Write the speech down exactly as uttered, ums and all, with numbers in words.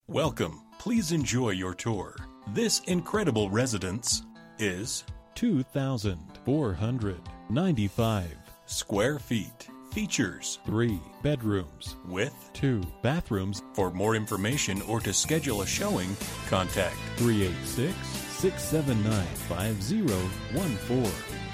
Welcome. Please enjoy your tour. This incredible residence is two thousand four hundred ninety-five square feet. Features three bedrooms with two bathrooms. For more information or to schedule a showing, contact three eight six, six seven nine, five zero one four.